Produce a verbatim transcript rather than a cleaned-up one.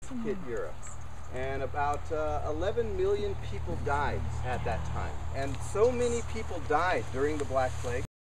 hit Europe. And about uh, eleven million people died at that time. And so many people died during the Black Plague